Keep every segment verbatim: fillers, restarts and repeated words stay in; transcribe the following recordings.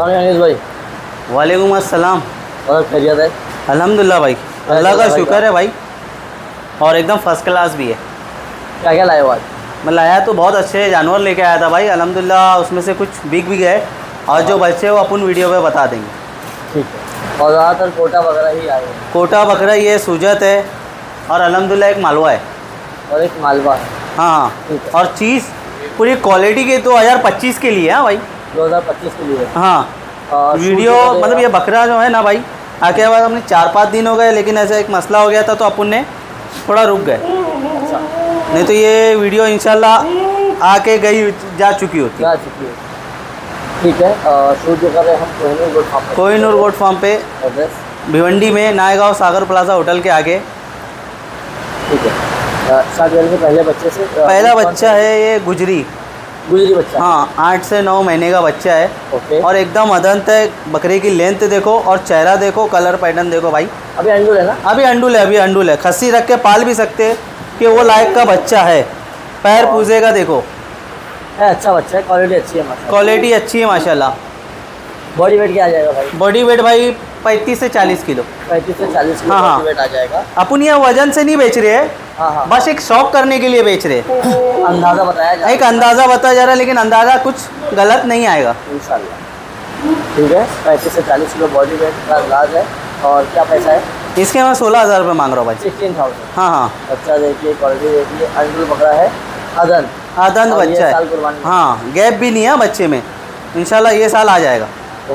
अनीस भाई। वालेकुम अस्सलाम। और खैरियत है? अल्हम्दुलिल्लाह भाई, अल्लाह का शुक्र है भाई, और एकदम फर्स्ट क्लास भी है। क्या क्या लाए हो आज? मैं लाया तो बहुत अच्छे जानवर लेके आया था भाई, अल्हम्दुलिल्लाह उसमें से कुछ बिक भी गए और जो बचे वो अपन वीडियो पे बता देंगे। ठीक है। और ज़्यादातर कोटा वगैरह ही आए हैं? कोटा बकरा ये सूजत है और अल्हम्दुलिल्लाह एक मालवा है और एक मालवा है। हाँ, ठीक है। और चीज़ पूरी क्वालिटी के दो हज़ार पच्चीस के लिए है भाई, दो हज़ार पच्चीस के लिए। हाँ। और वीडियो मतलब ये बकरा जो है ना भाई, आके बाद हमने चार पाँच दिन हो गए, लेकिन ऐसा एक मसला हो गया था तो अपन ने थोड़ा रुक गए, अच्छा। नहीं तो ये वीडियो इंशाल्लाह आके गई जा चुकी होती। जा चुकी है। ठीक है। शूट जो कर रहे हैं हम कोहिनूर गोट फार्म पे। कोहिनूर गोट फार्म पे, एड्रेस भिवंडी में, नायगांव सागर प्लाजा होटल के आगे। ठीक है। स्टार्ट करेंगे पहले बच्चे से। पहला बच्चा है ये गुजरी, गुजरी बच्चा। हाँ, आठ से नौ महीने का बच्चा है। ओके। और एकदम अदंत है, बकरे की लेंथ देखो और चेहरा देखो, कलर पैटर्न देखो भाई। अभी अंडुल है ना? अभी अंडुल है, अभी अंडुल है, खस्सी रख के पाल भी सकते हैं कि वो लायक का बच्चा है। पैर पूजेगा देखो, है अच्छा बच्चा है, क्वालिटी अच्छी है माशाल्लाह। क्वालिटी अच्छी है माशाल्लाह। बॉडी वेट क्या आ जाएगा भाई? बॉडी वेट भाई पैंतीस से चालीस किलो। पैंतीस से चालीस किलो हाँ, हाँ। बॉडी वेट आ जाएगा। अपन ये वजन से नहीं बेच रहे हैं, हाँ हाँ। बस एक शौक करने के लिए बेच रहे हैं। अंदाज़ा बताया जाए, एक अंदाज़ा बताया जा रहा है, लेकिन अंदाज़ा कुछ गलत नहीं आएगा इंशाल्लाह। ठीक है। पैंतीस से चालीस किलो बॉडी वेट का अंदाज है। और क्या पैसा है इसके? मैं सोलह हज़ार रुपये मांग रहा हूँ भाई। Sixteen thousand. हाँ हाँ, बच्चा देखिए, क्वालिटी देखिए, अंडुल बकरा है, अदन आदंत और ये बच्चा साल है। कुर्बानी। हाँ, गैप भी नहीं है बच्चे में, इंशाल्लाह ये साल आ जाएगा।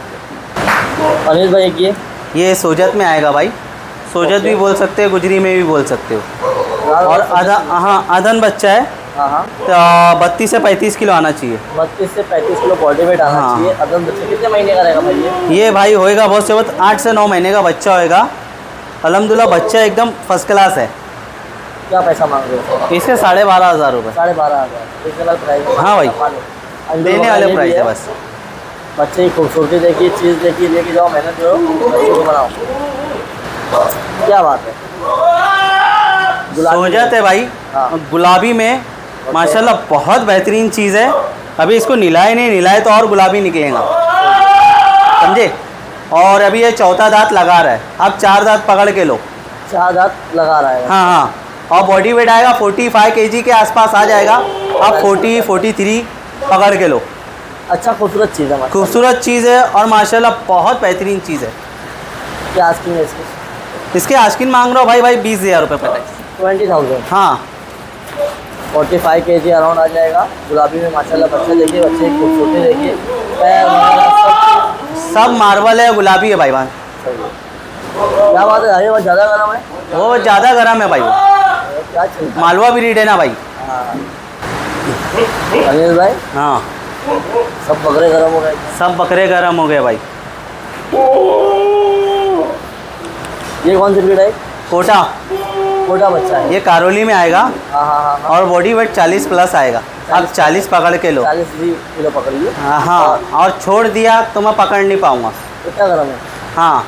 ओके। अनिल भाई एक ये ये सोजत में आएगा भाई, सोजत भी बोल सकते हो, गुजरी में भी बोल सकते हो। और आधा, हाँ, आदन बच्चा है, हाँ हाँ। तो बत्तीस से पैंतीस किलो आना चाहिए। बत्तीस से पैंतीस किलो बॉडी वेट आना हाँ। चाहिए। अदन बच्चे कितने महीने का रहेगा भाई ये? ये भाई होएगा बहुत से बहुत आठ से नौ महीने का बच्चा होएगा। अल्हम्दुलिल्लाह बच्चा एकदम फर्स्ट क्लास है। क्या पैसा मांग रहे हो? इसके साढ़े बारह हज़ार रुपये। साढ़े बारह हज़ार इसके बाद प्राइस? हाँ भाई, अंडुल देने वाले प्राइस है बस। बच्चे की खूबसूरती देखिए, चीज़ देखिए, लेके जाओ, मेहनत करो, बच्चे को बनाओ। क्या बात है। सोजत है भाई, हाँ। गुलाबी में माशाल्लाह बहुत बेहतरीन चीज़ है। अभी इसको निलाए नहीं, निलाए तो और गुलाबी निकलेगा, समझे। और अभी ये चौथा दांत लगा रहा है, अब चार दांत पकड़ के लो। चार दांत लगा रहा है। हाँ हाँ। और बॉडी वेट आएगा पैंतालीस केजी के आसपास आ जाएगा। अब चालीस, तैंतालीस पकड़ के लो। अच्छा, खूबसूरत चीज़ है, खूबसूरत चीज़ है और माशाल्लाह बहुत बेहतरीन चीज़ है। क्या आस्किंग है इसकी? इसके आस्किन मांग रहा हूँ भाई भाई बीस हज़ार रुपये पर। Twenty thousand. हाँ, forty five K G around आ जाएगा। गुलाबी में माशाल्लाह बच्चे देखिए, बच्चे की खूबसूरती देखिए, पैर वगैरह सब सब मार्बल है, गुलाबी है भाई भाई। सही है। क्या बात है, अरे वो ज़्यादा गर्म है? वो ज़्यादा गर्म है भाई, वो क्या चल रहा है? मालवा ब्रीड है ना भाई। हाँ। अनिल भाई, हाँ, सब बकरे गर्म हो गए। सब बकरे गर्म हो गए भाई। ये कौन सी ब्रीड है? कोटा, कोटा बच्चा है। ये कारोली में आएगा हाँ हाँ हाँ हाँ। और बॉडी वेट चालीस प्लस आएगा। अब चालीस पकड़ के लो। चालीस भी किलो पकड़िए। हाँ हाँ, और छोड़ दिया तो मैं पकड़ नहीं पाऊँगा। कितना गर्म है? हाँ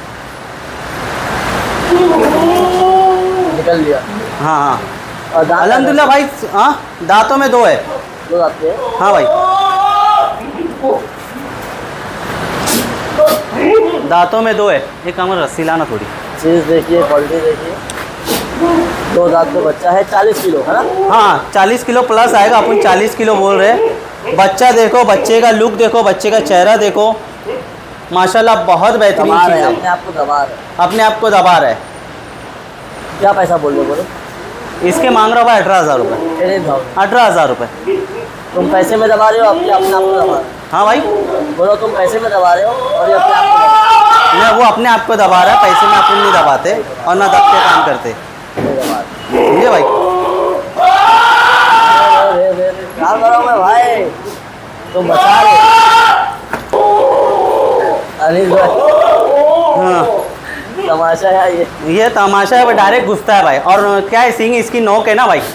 निकल लिया। हाँ हाँ, और दांत अल्हम्दुलिल्लाह भाई। हाँ, दांतों में दो है। दो दांत के? हाँ भाई, दांतों में दो है। एक काम रस्सी लाना थोड़ी। चीज़ देखिए, क्वालिटी देखिए, दो दांत का बच्चा है, चालीस किलो है ना? हाँ, चालीस किलो प्लस आएगा, अपन चालीस किलो बोल रहे हैं। बच्चा देखो, बच्चे का लुक देखो, बच्चे का चेहरा देखो, माशाल्लाह बहुत बेहतरीन दबा चीज़ रहा है, है। अपने आप को दबा रहा है। अपने आप को दबा रहा है। क्या पैसा बोल रहे हो? बोलो। इसके मांग रहा भाई अठारह हज़ार रुपये। Eighteen thousand. अठारह हज़ार रुपये। तुम पैसे में दबा रहे हो, अपने अपने आप को दबा रहे हो। हाँ भाई, बोलो, तुम पैसे में दबा रहे हो और ये अपने आप को दबा मैं वो अपने आप को दबा रहा है, पैसे में अपन नहीं दबाते और ना दब के काम करते, समझे भाई। रहे हो। क्या करो मैं भाई, तुम बचा रहे अनिल भाई। हाँ, तमाशा है ये। ये तमाशा है, वो डायरेक्ट घुसता है भाई। और क्या है, सिंग इसकी नोक है ना भाई।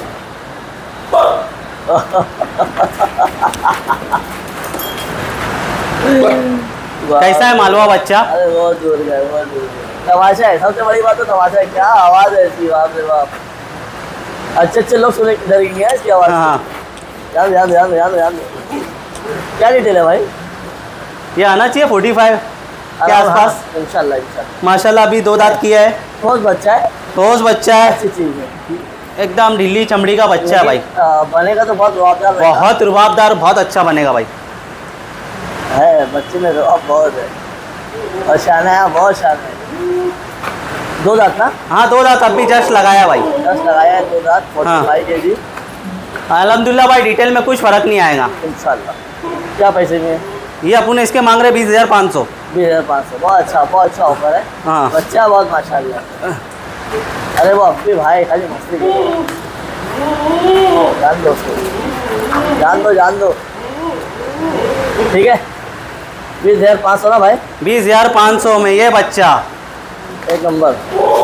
कैसा है मालवा बच्चा? अरे बहुत दूर गए, बहुत दूर गए। तमाशा है, सबसे बड़ी बात तो तमाशा है। क्या आवाज़ है इसकी, बाप रे बाप। अच्छे अच्छे लोग सुने डरेंगे इसकी आवाज़। हाँ, ध्यान ध्यान ध्यान ध्यान ध्यान। क्या डिटेल है भाई? ये आना चाहिए फोर्टी फाइव के आसपास इंशाल्लाह इंशाल्लाह। माशाल्लाह। अभी दो दांत किया है, बहुत बच्चा है, ठोस बच्चा है, अच्छी चीज़ है, एकदम ढीली चमड़ी का बच्चा है भाई। आ, बनेगा तो बहुत रुआबदार रहेगा। बहुत रुबाबदार, बहुत अच्छा बनेगा भाई। है बच्चे में रुआब बहुत है और शान है, बहुत शान है। दो दांत ना? हाँ दो दांत अभी जस्ट लगाया भाई, दस लगाया है, दो दांत फोर्टी फाइव के जी। अल्हम्दुलिल्लाह भाई, डिटेल में कुछ फ़र्क नहीं आएगा इंशाल्लाह। क्या पैसे में? ये अपन इसके मांग रहे बीस हज़ार पाँच सौ। बीस हज़ार पाँच सौ, बहुत अच्छा, बहुत अच्छा ऑफर है। हाँ बच्चा बहुत माशाल्लाह। अरे वो अभी भाई खाली मस्ती करो, जान दो उसको, जान दो जान दो, ठीक है। बीस हज़ार पाँच सौ ना भाई? बीस हज़ार पाँच सौ में ये बच्चा एक नंबर।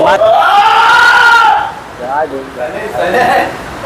क्या ढूंढ रहा है?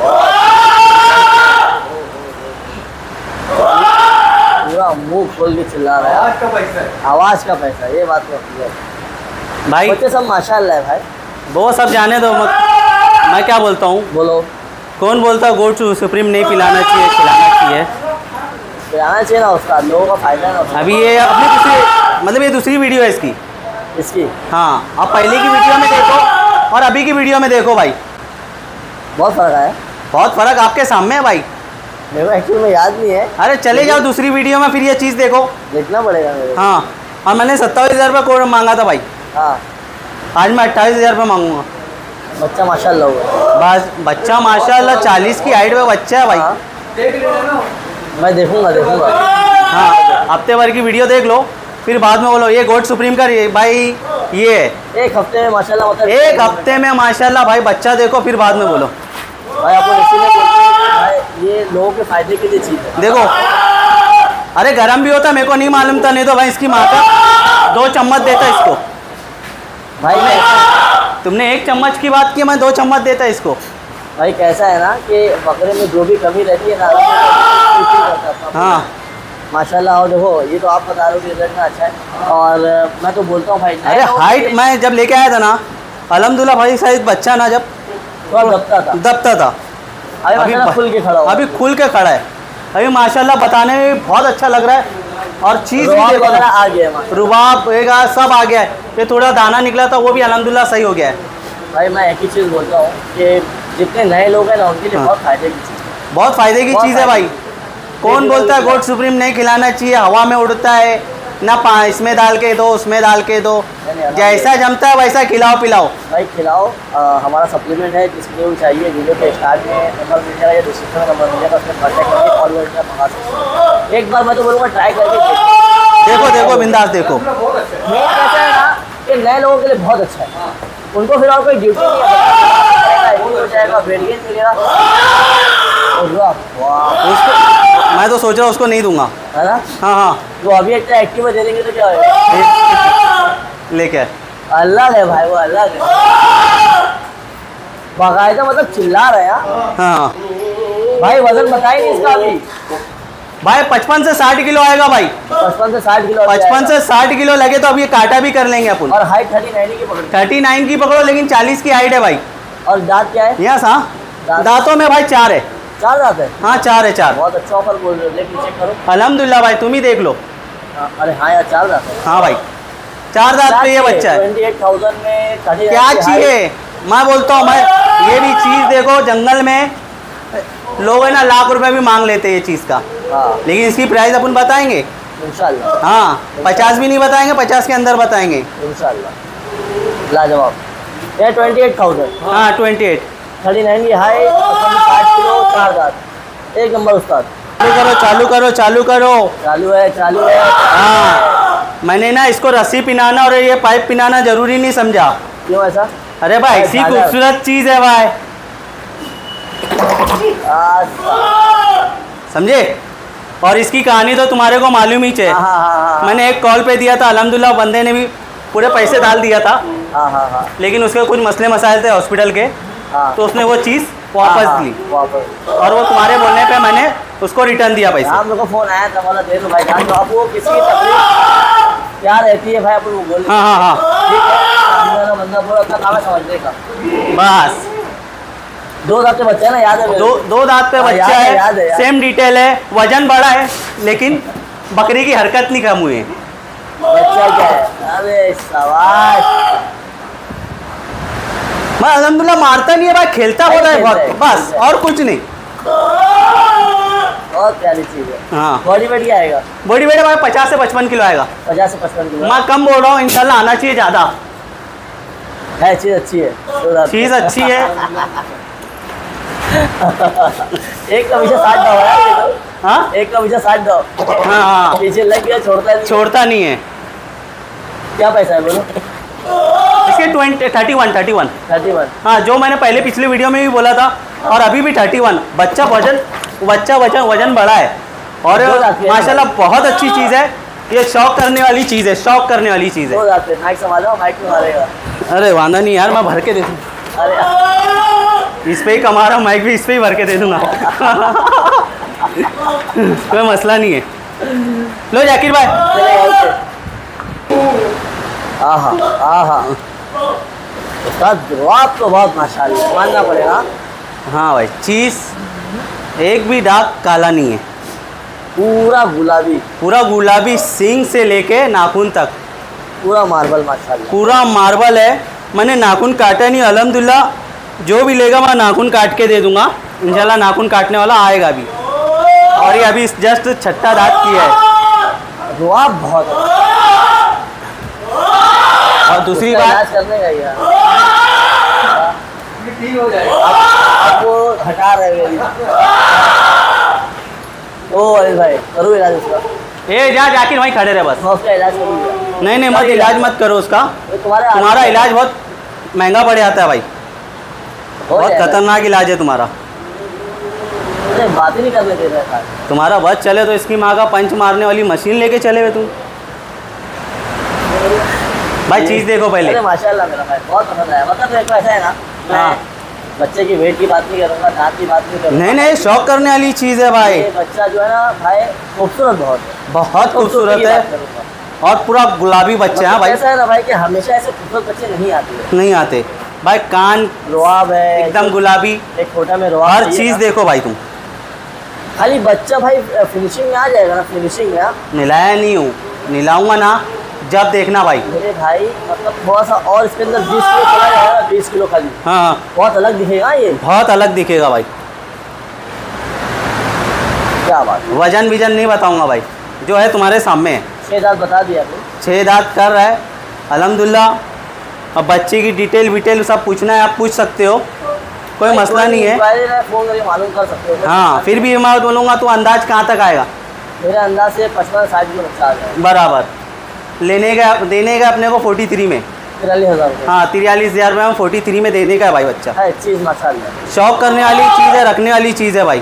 पूरा मुंह खोल के चिल्ला रहा है। आवाज का पैसा, आवाज का पैसा, ये बात तो है भाई। बच्चे सब माशाल्लाह है भाई। वो सब जाने दो, मत, मैं क्या बोलता हूँ, बोलो। कौन बोलता है गोट सुप्रीम नहीं पिलाना चाहिए? खिलाना चाहिए, खिलाना चाहिए ना उसका, लोगों का फायदा है ना। अभी ये अपनी दूसरी, मतलब ये दूसरी वीडियो है इसकी। इसकी हाँ, आप पहले की वीडियो में देखो और अभी की वीडियो में देखो भाई, बहुत फर्क है। बहुत फ़र्क आपके सामने है भाई। मेरे को एक्चुअली में याद नहीं है। अरे चले जाओ दूसरी वीडियो में, फिर ये चीज़ देखो। देखना पड़ेगा मेरे को। हाँ, और मैंने सत्ताईस हज़ार रुपये कोड मांगा था भाई, हाँ आज मैं अट्ठाईस हज़ार रुपये मांगूंगा। बच्चा माशाल्लाह हुआ। बस बच्चा माशाल्लाह चालीस की हाइट में बच्चा है भाई। हाँ। मैं देखूंगा देखूंगा। हाँ, हफ्ते भर की वीडियो देख लो, फिर बाद में बोलो ये गोट सुप्रीम का ये भाई। ये एक हफ्ते में माशाल्लाह मतलब एक हफ्ते में माशाल्लाह भाई बच्चा देखो, फिर बाद में बोलो। भाई आपको इसीलिए बोलते हैं कि भाई ये लोगों के फायदे के लिए चीज़ है। देखो, अरे गरम भी होता, मेरे को नहीं मालूम था, नहीं तो भाई इसकी माँ का दो चम्मच देता इसको। भाई मैं तुमने एक चम्मच की बात की, मैं दो चम्मच देता इसको। भाई कैसा है ना कि बकरे में जो भी कमी रहती है ना, हाँ माशाल्लाह। और देखो ये तो आप बता रहे हो कि रिजल्ट में अच्छा है, और मैं तो बोलता हूँ भाई अरे हाइट मैं जब लेके आया था ना, अल्हम्दुलिल्लाह भाई साइज बच्चा ना जब थोड़ा दबता था, दबता था, अभी अभी माशाल्लाह खुल के खड़ा हुआ। अभी खुल के खड़ा है, अभी माशाल्लाह बताने में भी बहुत अच्छा लग रहा है। और चीज़ भी रुआब देखो वगैरह ना, आ गया है माशाल्लाह। रुबाब वगैरह सब आ गया है। ये थोड़ा दाना निकला था, वो भी अल्हम्दुलिल्लाह सही हो गया है। भाई मैं एक ही चीज़ बोलता हूँ कि जितने नए लोग हैं ना उनके लिए हाँ। बहुत फायदे की चीज़ है। बहुत फ़ायदे की बहुत चीज़ है भाई। कौन बोलता है गोट सुप्रीम नहीं खिलाना चाहिए? हवा में उड़ता है ना, पा इसमें डाल के दो, उसमें डाल के दो, जैसा जमता है वैसा खिलाओ पिलाओ भाई खिलाओ। आ, हमारा सप्लीमेंट है, जिसके लिए चाहिए वीडियो के स्टार्ट में नंबर मिलेगा या डिस्क्रिप्शन में नंबर मिलेगा, उसमें कॉन्टैक्ट करके कॉल वगैरह मंगा सकते हैं। एक बार मैं तो बोलूँगा ट्राई करके देखो देखो देखो बिंदास देखो। मेन कैसा है ना कि नए लोगों के लिए बहुत अच्छा है, उनको फिर और कोई ड्यूटी नहीं है, हो जाएगा वेट गेन मिलेगा। वाह, उसको मैं तो सोच रहा हूँ उसको नहीं दूंगा। है ना? हाँ हाँ, तो अभी एक एक्टिव दे देंगे तो क्या होगा? लेके अलग है भाई, वो अलग है बाकायदा, मतलब चिल्ला रहे हैं। हाँ भाई वजन बताए नहीं इसका अभी। भाई पचपन से साठ किलो आएगा भाई, पचपन से साठ किलो अभी पचपन आएगा। से साठ किलो लगे तो अब ये काटा भी कर लेंगे अपन। और हाइट थर्टी नाइन की पकड़। थर्टी नाइन की पकड़ो, लेकिन चालीस की हाइट है भाई। और दांत क्या है? यहाँ सा दांत? दांतों में भाई चार है। चार दांत है? हाँ चार है, चार। बहुत अच्छा ऑफर बोल रहे हो, लेकिन चेक करो। अल्हम्दुलिल्लाह भाई, तुम ही देख लो। हाँ, अरे हाँ यार चार दांत है। हाँ भाई, चार दांत पे ये बच्चा है। ट्वेंटी एट थाउजेंड में थर्टी क्या चाहिए? मैं बोलता हूँ, मैं ये भी चीज़ देखो, जंगल में लोग है ना लाख रुपए भी मांग लेते हैं ये चीज़ का, हाँ लेकिन इसकी प्राइस अपन बताएंगे। इंशाल्लाह। हाँ, पचास भी नहीं बताएंगे, पचास के अंदर बताएंगे। इंशाल्लाह लाजवाब। ये ट्वेंटी एट थाउजेंड हाँ ट्वेंटी एट। थर्टी नाइन की हाइट, साठ किलो, चार दांत, एक नंबर उस्ताद। चालू करो चालू करो चालू करो। चालू है चालू है। हाँ, मैंने ना इसको रस्सी पिनाना और ये पाइप पिनाना जरूरी नहीं समझा। क्यों ऐसा? अरे भाई ऐसी खूबसूरत चीज़ है भाई, समझे? और इसकी कहानी तो तुम्हारे को मालूम ही है। हाँ हाँ हाँ मैंने एक कॉल पे दिया था, अल्हम्दुलिल्लाह बंदे ने भी पूरे पैसे डाल दिया था, हाँ हाँ हाँ लेकिन उसके कुछ मसले मसाइल थे हॉस्पिटल के, हाँ तो उसने वो चीज़ हाँ, वापस हाँ, दी, वापस। और वो तुम्हारे बोलने पे मैंने उसको रिटर्न दिया पैसे। हाँ मेरे को फोन आया था, बोला दे दो भाई जान दो। अब वो किसी की तकलीफ क्या रहती है भाई, अपन वो बोल हाँ हाँ हाँ, ठीक है। सामने वाला बंदा बोला अपना काम है समझने का। बस दो दांत के बच्चे हैं ना, याद है मेरे दो को। दो दांत पे हाँ, बच्चा याद है, याद है, है, याद सेम डिटेल है, वजन बड़ा है, लेकिन बकरी की हरकत नहीं कम हुई है। बच्चा क्या है? अरे शाबाश। मैं अल्हम्दुलिल्लाह मारता नहीं है भाई, खेलता होता है बहुत, बस और कुछ नहीं। बहुत प्यारी चीज है। हाँ बॉडी वेट क्या आएगा? बॉडी वेट भाई पचास से पचपन किलो आएगा। पचास से पचपन किलो मैं कम बोल रहा हूँ, इंशाल्लाह आना चाहिए ज़्यादा। है चीज अच्छी है, चीज़ अच्छी है। एक का पीछे साठ दो है। हाँ एक का पीछे साठ दो। हाँ हाँ पीछे लग गया, छोड़ता नहीं। छोड़ता नहीं है। क्या पैसा है बोलो? इसके twenty thirty one thirty one thirty one. हाँ, जो मैंने पहले पिछले वीडियो में भी बोला था और अभी भी थर्टी वन। बच्चा वजन बच्चा वजन वजन बड़ा है और माशाल्लाह बहुत अच्छी चीज़ है। ये शौक करने वाली चीज़ है, शौक करने वाली चीज़ है। माइक संभालो, माइक में मारेगा। अरे वादा नहीं यार, मैं भर के दे दूँ। अरे इस पे ही कमा रहा हूँ, माइक भी इस पे ही भर के दे दूँगा। कोई मसला नहीं है। लो जाकिर भाई। आहा आहा, उसका जवाब तो बहुत माशाल्लाह मानना पड़ेगा। हाँ भाई, चीज़ एक भी दाग काला नहीं है, पूरा गुलाबी, पूरा गुलाबी, सींग से लेके नाखून तक पूरा मार्बल माशाल्लाह, पूरा मार्बल है। मैंने नाखून काटा नहीं, अल्हम्दुलिल्लाह जो भी लेगा मैं नाखून काट के दे दूंगा इंशाल्लाह। नाखून काटने वाला आएगा भी। और ये अभी जस्ट छठा दांत किया है। जवाब बहुत है। और दूसरी उसका बात, इलाज करने का यार ठीक हो जाएगा। आप वो हटा रहे हैं। ओ अरे भाई करो इलाज उसका। ए जा जाकिर भाई खड़े रहे बस। मैं उसका इलाज करूँगा। नहीं नहीं मत इलाज मत करो उसका, तुम्हारा तुम्हारा इलाज बहुत महंगा पड़ जाता है भाई, हो बहुत जाएगा। खतरनाक इलाज है तुम्हारा। अरे बात ही नहीं करने दे रहा था। तुम्हारा बस चले तो इसकी माँ का पंच मारने वाली मशीन लेके चले हुए तुम। भाई चीज़ देखो पहले। अरे माशाल्लाह मेरा भाई बहुत पसंद आया। मतलब एक ऐसा है ना, हाँ। मैं बच्चे की वेट की बात नहीं करूँगा, दांत की बात नहीं करूँगा। नहीं नहीं, शौक करने वाली चीज़ है भाई। ये बच्चा जो है ना भाई खूबसूरत बहुत है, बहुत खूबसूरत की है बात करूँगा। और पूरा गुलाबी बच्चा है मतलब भाई। ऐसा है ना भाई कि हमेशा ऐसे खूबसूरत बच्चे नहीं आते हैं। नहीं आते भाई, कान रुआब है एकदम गुलाबी, एक छोटा में रुआब हर चाहिए चीज़ ना। देखो भाई तुम। खाली बच्चा भाई फिनिशिंग में आ जाएगा ना, फिनिशिंग में। हाँ। मिलाया नहीं हूँ, मिलाऊंगा ना जब देखना भाई। मेरे भाई मतलब थोड़ा सा और इसके अंदर बीस किलो चला जाएगा, बीस किलो खाली हाँ बहुत अलग दिखेगा ये। बहुत अलग दिखेगा भाई। क्या बात है। वजन विजन नहीं बताऊंगा भाई, जो है तुम्हारे सामने है। छः दांत बता दिया आपने। छः दांत कर रहा है अल्हम्दुलिल्लाह। अब बच्चे की डिटेल विटेल सब पूछना है, आप पूछ सकते हो, कोई भाई, मसला नहीं है। फोन करके मालूम कर सकते हो। हाँ, फिर भी मैं बोलूँगा तो अंदाज कहाँ तक आएगा? मेरे अंदाज से पचपन साठ किलो बच्चा आ जाएगा। बराबर। लेने का देने का अपने को फोर्टी थ्री में, तिरालीस हज़ार रुपये हाँ तिरयालीस हज़ार रुपये में फोर्टी थ्री में देने का है भाई बच्चा। है चीज़ माशाल्लाह। शौक करने वाली चीज़ है, रखने वाली चीज़ है भाई।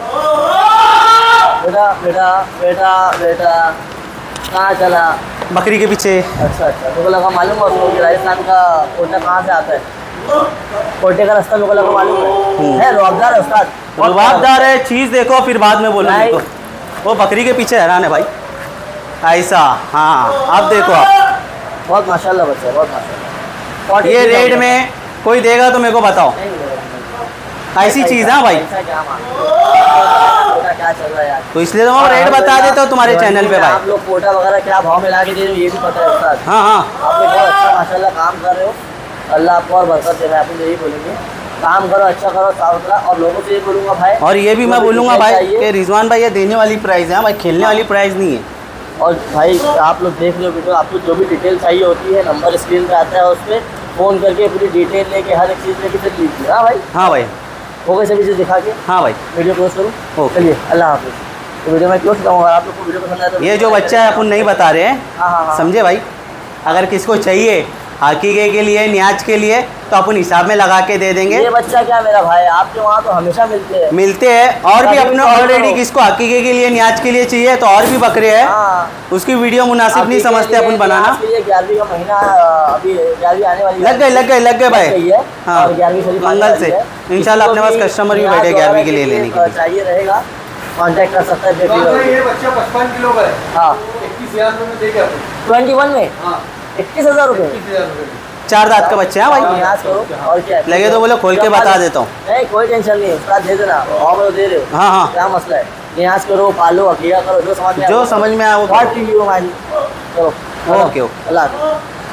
बेटा बेटा बेटा बेटा कहाँ चला? बकरी के पीछे। अच्छा अच्छा, मेरे को लगा मालूम है उसको कि राजस्थान का कोटा कहाँ से आता है। कोटे का रास्ता मेरे को लगा मालूम है। है रुआबदार है उस्ताद, रुबाबदार है। चीज़ देखो फिर बाद में बोलो। भाई। देखो वो बकरी के पीछे हैरान है भाई, ऐसा। हाँ अब देखो आप, बहुत माशाल्लाह बच्चा है, बहुत माशाल्लाह। ये रेट में कोई देगा तो मेरे को बताओ। ऐसी चीज़ है भाई, ऐसा क्या मांग- क्या चल रहा है यार? तो इसलिए तो मैं रेट बता देता हूँ तुम्हारे चैनल पे भाई। आप लोग कोटा वगैरह क्या भाव में ला के दे रहे हो ये भी पता है उस्ताद। हाँ हाँ आप लोग बहुत अच्छा माशाल्लाह काम कर रहे हो। अल्लाह आपको और बरकत दे रहा है। आप यही बोलेंगे काम करो, अच्छा करो, साफ सुथरा। और लोगों से ये बोलूँगा भाई, और ये भी मैं बोलूँगा भाई कि रिजवान भाई ये देने वाली प्राइस है भाई, खेलने वाली प्राइस नहीं है। और भाई आप लोग देख लो वीडियो, आपको जो भी डिटेल चाहिए होती है नंबर स्क्रीन पे आता है, उस पर फ़ोन करके पूरी डिटेल लेके हर एक चीज़ लेके फिर लीजिए। हाँ भाई, हाँ भाई, हो गई सभी चीज़ दिखा के हाँ भाई। वीडियो क्लोज करूँ? ओके। चलिए अल्लाह हाफिज़। तो वीडियो में क्लोज करूँगा। आप लोग को वीडियो पसंद आया तो ये जो बच्चा है अपन नहीं बता रहे हैं, हाँ हाँ हाँ समझे भाई। अगर किसको चाहिए हकीके के लिए, न्याज के लिए, तो अपन हिसाब में लगा के दे देंगे। ये बच्चा क्या मेरा भाई, आपके वहाँ तो हमेशा मिलते हैं। मिलते हैं। और भी अपने ऑलरेडी किसको हकीके के लिए, न्याज के लिए चाहिए तो और भी बकरे हैं, हाँ, उसकी वीडियो मुनासिब नहीं समझते अपन बनाना। ग्यारहवीं का महीना अभी ग्यारहवीं आने वाली लग गए लग गए लग गए भाई। है। हाँ, और ग्यारहवीं शरीफ आने मंगल वाली से है। इंशाल्लाह अपने पास किसी को भी कस्टमर भी न्याज बैठे ग्यारहवीं के लिए वगैरह लेने के लिए। चाहिए रहेगा, कॉन्टैक्ट कर सकता है। ये बच्चा पचपन किलो का है। हाँ, इक्कीस हजार रुपये में देगा आपको। ट्वेंटी वन में हाँ, इक्कीस हज़ार रुपये इक्कीस हजार रुपये में। चार दांत का बच्चा है भाई। न्याज करो और क्या लगे तो बोलो खोल के बता देता हूँ। नहीं कोई टेंशन नहीं, उसका दे देना। और दे रहे हो, हाँ हाँ क्या मसला है? नियाज करो, पालो, अकेला करो, जो समझ में आए जो वो समझ में आए वो करो। करो। और टीवी हो माजी चलो ओके, ओके। अल्लाह हाफ़िज़।